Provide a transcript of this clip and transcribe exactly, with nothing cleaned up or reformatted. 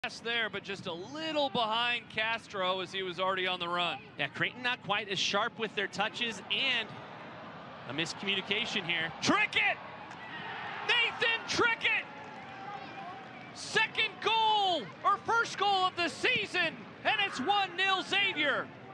there, but just a little behind Castro as he was already on the run. Yeah, Creighton not quite as sharp with their touches, and a miscommunication here. Trickett! Nathan Trickett! Second goal, or first goal of the season, and it's one nil Xavier.